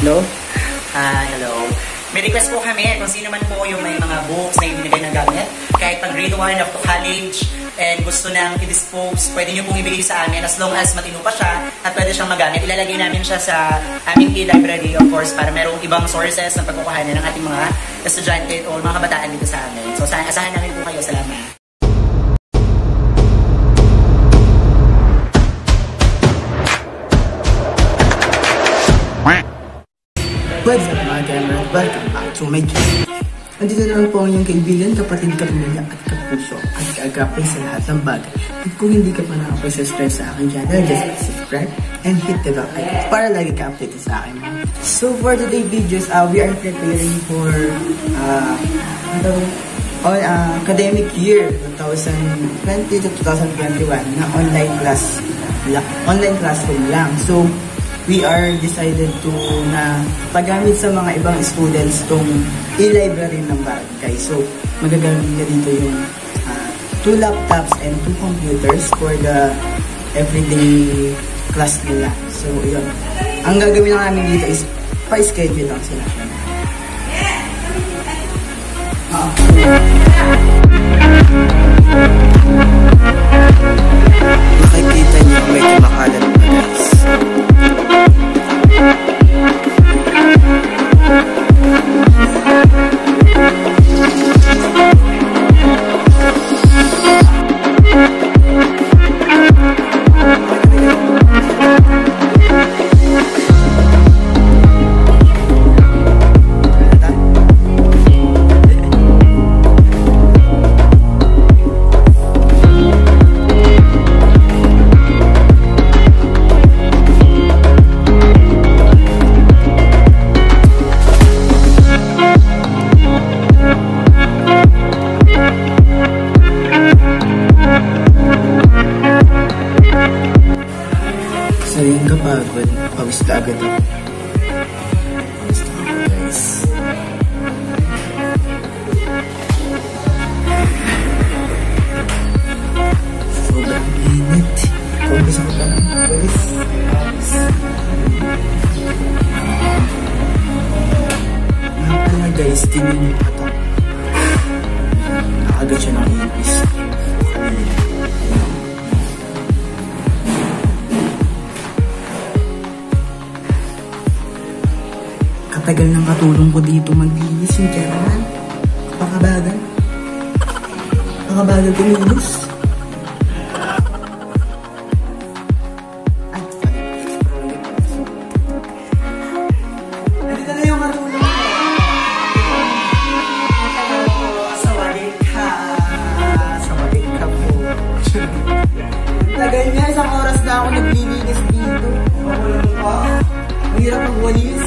Hello? Hello. May request po kami kung sino man po yung may mga books na ibinigay ng gamit. Kahit pag grade 1 up to college and gusto nang i-dispose, pwede nyo pong ibigay sa amin as long as matino pa siya at pwede siyang magamit. Ilalagay namin siya sa aming e-library, of course, para merong ibang sources ng pagkukuhanan ng ating mga estudyante o mga kabataan dito sa amin. So, asahan namin po kayo. Salamat. What's up mga gamer? Welcome back to my channel. Nandito naman po ang inyong kaibigan, kapatid, kapamilya at kapuso at kaagapay sa lahat ng bagay. At kung hindi ka pa nakapag-subscribe sa aking channel, just subscribe and hit the bell icon para lagi ka update sa akin. So for today's videos, we are preparing for academic year 2020 to 2021 na online classroom lang. So we are decided to na pagamit sa mga ibang students tong e-library ng barangay. So, magagamit na dito yung 2 laptops and 2 computers for the everyday class nila. So, yun. Ang gagawin na namin dito is pa-schedule lang sila. Makikita niyo may kumakalat na guys. Sayang kapagod, pawis na agad ako. Pawis na ako guys. Sobrang init. Pawis ako pa lang. Pawis. Nga pala guys, tingin niyo pa ito. Nakagad siya ng init. Katagal ng katulong ko dito maglinis yung chairman. Pakabagal. Pakabagal kumilos. Ay, nandito na yung katulong ko. Sawadik ka. Sawadik ka po. Tagal niya, isang oras na ako naglilinis dito. Ako lang pa. Mahirap magwalis.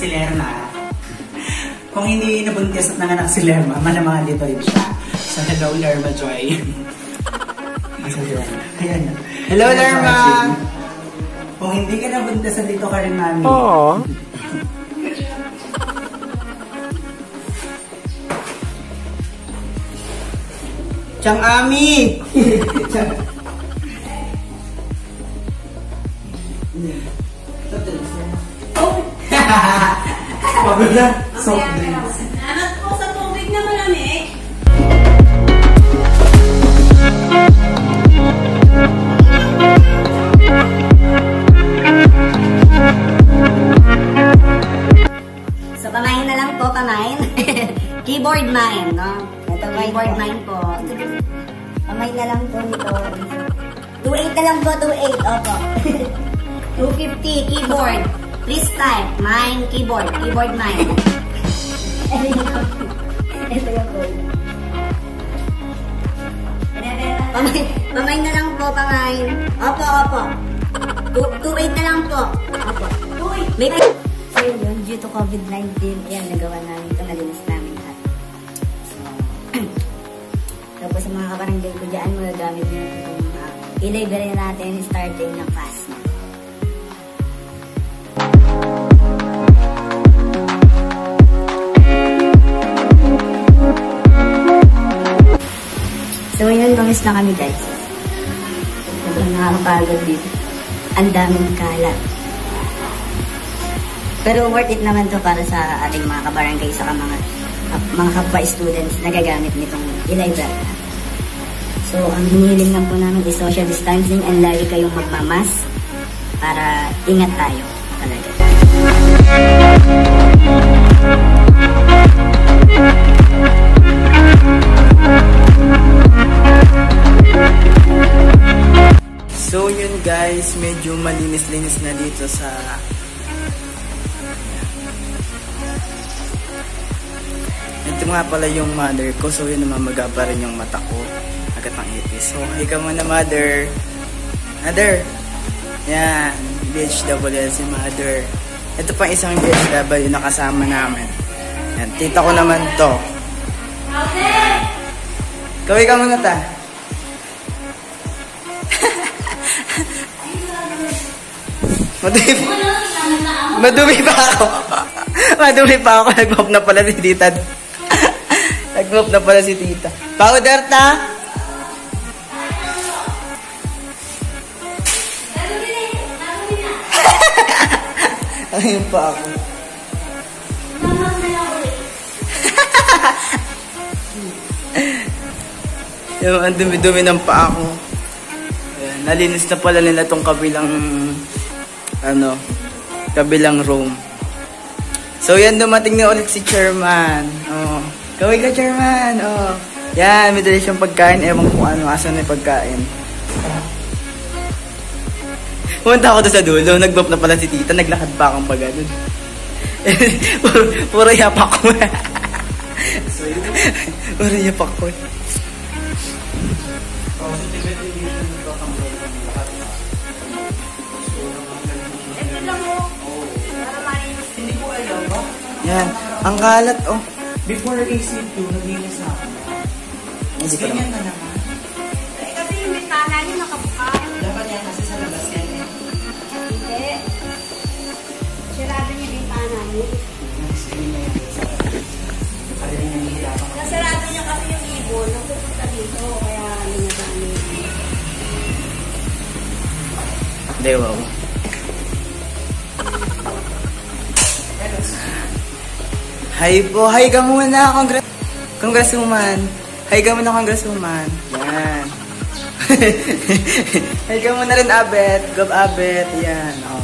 si Lerma. Kung hindi nabuntis at nanganak si Lerma, malamang dito rin siya. So, hello, Lerma Joy. Ayan. Hello, Lerma! Kung hindi ka nabuntis, dito ka rin, mami. Oo. Chang Ami! Pagod na. Soft drinks. Anak ko sa tubig na malamig. So, pamain na lang po, pamain. Keyboard mine, no? Ito, keyboard mine po. Pamain na lang po nito. 2.8 na lang po, 2.8. Opo. 250, keyboard. Please type, mine, keyboard. Keyboard mine. Ito yung code. Pamain na lang po, pamain. Opo, opo. 2.8 na lang po. Opo. May so yun, due to COVID-19, yan, nagawa namin ito, nalinis namin lahat. So, tapos sa mga kabarangay ko dyan, magagamit nyo itong i-library natin starting ng FASMA. So yun, lumis na kami guys. Sobrang nakakapagod dito. Ang daming kalat. Pero worth it naman to para sa ating mga kabarangay sa mga kapwa students na gagamit nitong e-library. So, ang hinihiling lang po namin is social distancing and lagi kayong magmamas para ingat tayo talaga. So yun guys, medyo malinis-linis na dito sa ito nga pala yung mother ko. So yun naman magaba rin yung mata ko agad ng ipis. So hi ka muna mother. Mother. Yan, BHWL si mother. Ito pang isang BHW na kasama namin. Yan, tita ko naman to. Kaway ka muna ta. Madumi pa ako. Madumi pa ako. Nag-mop na pala si tita. Nag-mop na pala si tita. Powder ta? Ayun pa ako. Yung ang dumi-dumi ng paa ko. Ayan, nalinis na pala nila tong kabilang kabilang room. So yan, dumating na ulit si Chairman. Oh. Kaway ka, Chairman. Oh. Yan, may dali siyang pagkain. Ewan kung ano, asan na yung pagkain. Pumunta ako doon sa dulo. Nag-bop na pala si tita. Naglakad pa akong pag ganun. Puro yapak ko. Puro yapak ko. Yan. Ang kalat, oh. Before AC2, naglinis na ako. Mas ganyan na naman. Kasi yung bintana niyo nakabukas. Dapat yan kasi sa labas yan eh. Hindi. Sirado niyo yung bintana niyo. Nasarado niyo kasi yung ibon. Nung pupunta dito, kaya linagamit. Hindi, wow. Hi po. Hi ka muna. Congresswoman. Hi ka muna, Congresswoman. Yan. Hi ka muna rin, Abet. Gob Abet. Yan. Oh.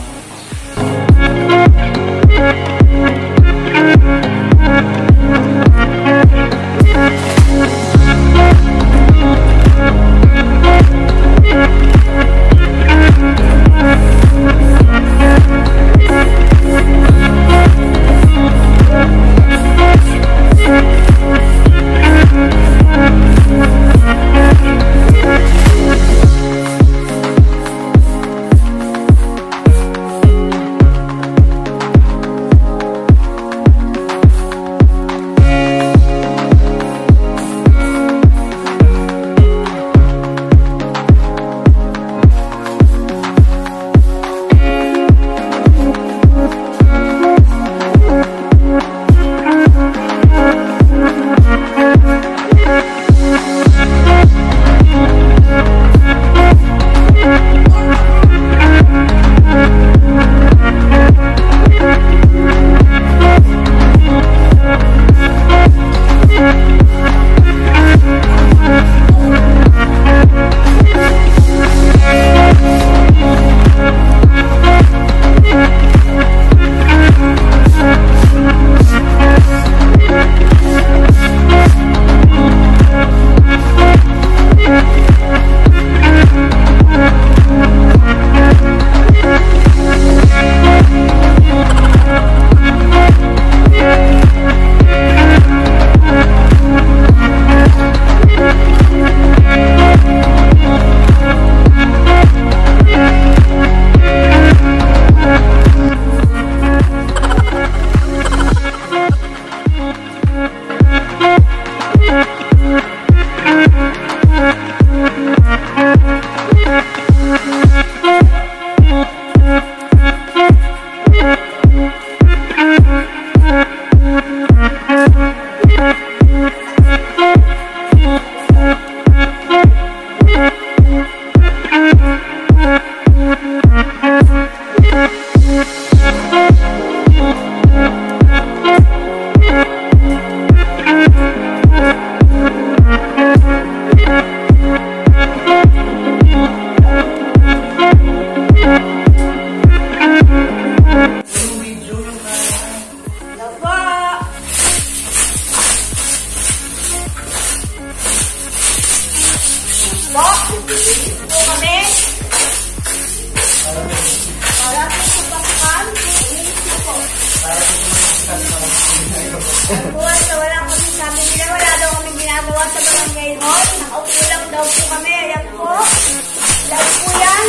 sa barangay hall. Nakaupo lang daw po kami. Ayan po. Live po yan.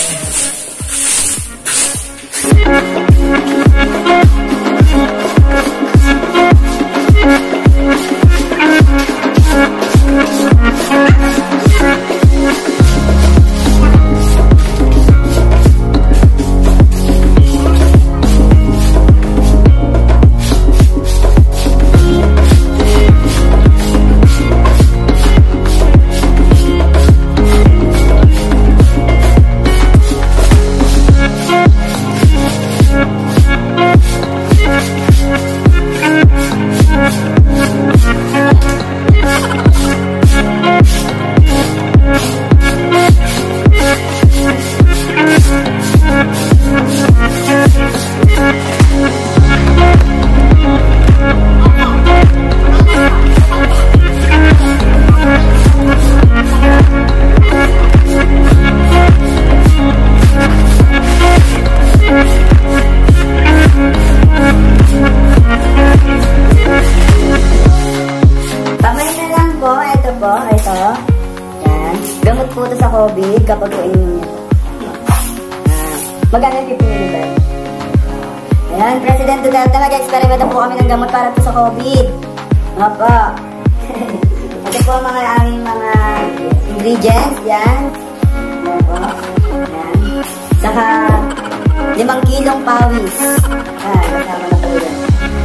Gamot po ito sa COVID kapag po inumin niyo. Magkano yung pipili nito? Ayan, President Duterte, mag-experiment po kami ng gamot para po sa COVID. Mga po. Ito po ang mga aming mga ingredients. Yan. Ayan po. Ayan. Saka 5 kilong pawis. Ayan, kasama na po yan.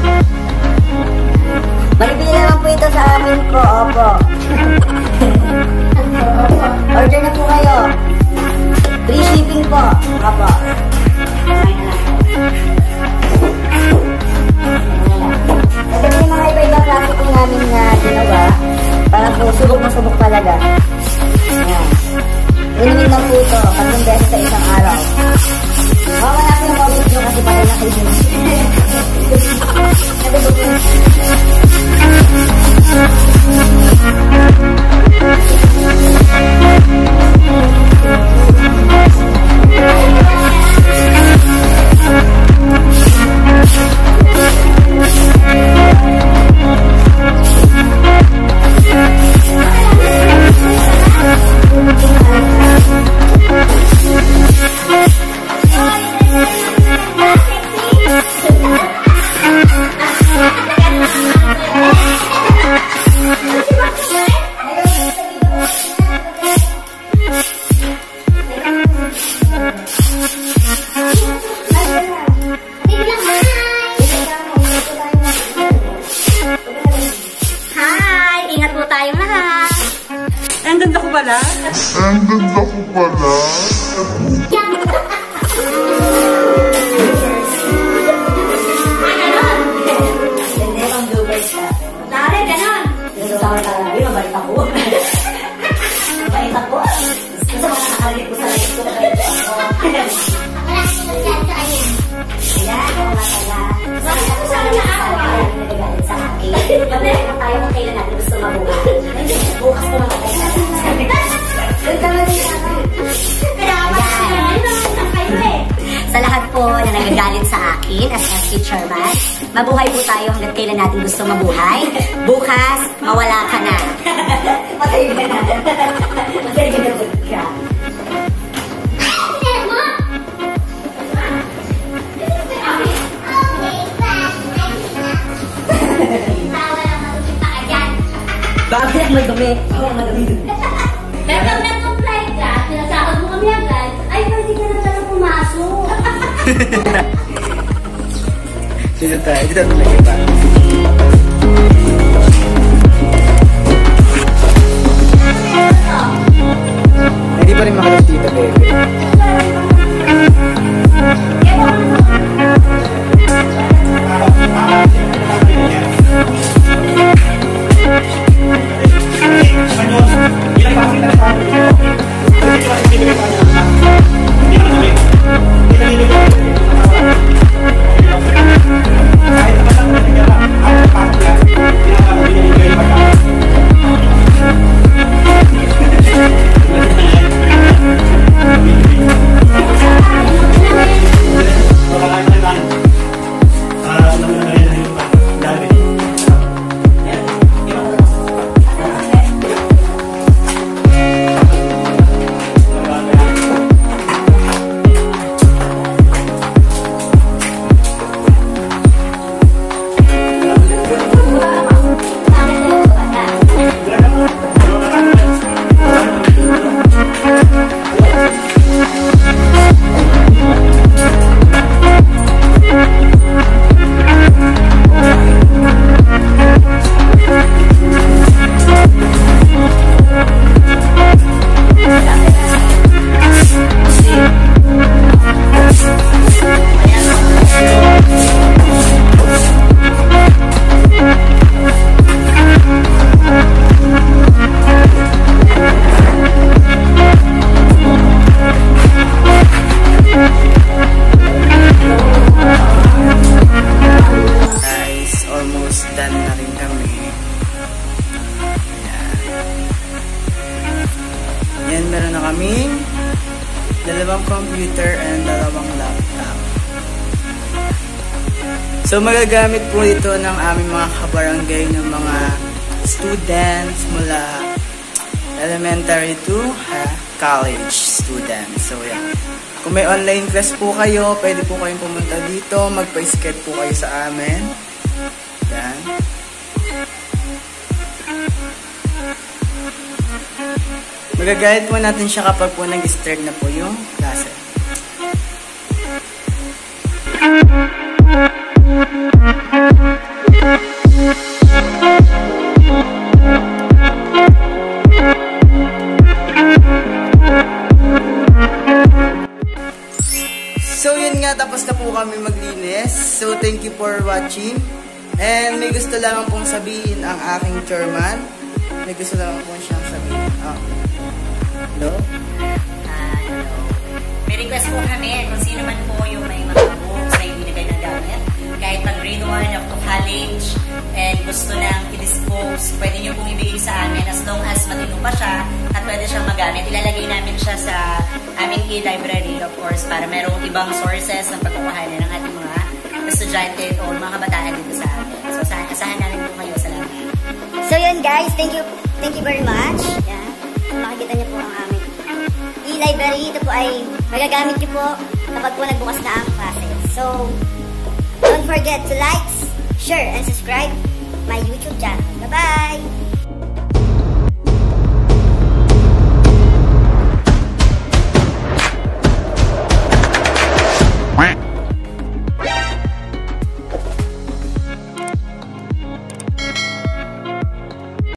Malipili naman po ito sa amin po. Opo. Order na po kayo. Free shipping po. Opo. Ito po yung mga iba-ibang klase po namin na ginawa. Para po subok na subok talaga. Ayan. Inumin lang po ito. 3 beses sa isang araw. Wala po yung COVID nyo kasi patay na kayo. Ang ganda ko pala. Hindi, pang bloopers ka. Lari, ganon. Gusto ko talaga. Mabait ako. Mabait ako. Gusto mo nakakalip ko sa life ko. Mabait ako. Ayan, ako matala. Bakit ako sana naawa? Nagagalit sa akin. Mabait na tayo kung kailan natin gusto mabuhay. Hindi, bukas ko mamatay na. Ganda mo din ako. Kaya kayo eh. Sa lahat po na nagagalit sa akin as FC Chairman, mabuhay po tayo hanggang kailan natin gusto mabuhay. Bukas, mawala ka na. Patay ka na. Patay ka na. Bakit madumi? Madumi. Pero pag nag-apply ka, sinasahod mo kami agad, ay pwede ka na pala pumasok. Dito tayo. Dito tayo pa. Hindi pa rin makalap dito, baby. 2 computer, and 2 laptop. So magagamit po ito ng aming mga kabarangay ng mga students mula elementary to college students. So yan. Kung may online class po kayo, pwede po kayong pumunta dito, magpa-skate po kayo sa amin. Yan. Magagamit po natin siya kapag po nag-start na po yung klase. So yun nga, tapos na po kami maglinis. So thank you for watching. And may gusto lang pong sabihin ang aking chairman. May gusto lang pong siyang sabihin. Hello? Hello. May request po kami kung sino man po yung may mga books na ibinigay na gamit. Kahit pang grade 1 up to college and gusto nang i-dispose, pwede nyo pong ibigay sa amin as long as matino pa siya at pwede siyang magamit. Ilalagay namin siya sa aming e-library, of course, para merong ibang sources ng pagkukuhanan ng ating mga estudyante o mga kabataan dito sa amin. So, asahan namin po kayo. Salamat. So yun guys, thank you very much. Yan. Makikita niyo po ang aming e-library. Ito po ay magagamit niyo po kapag po nagbukas na ang klase. So, don't forget to like, share, and subscribe my YouTube channel. Bye-bye!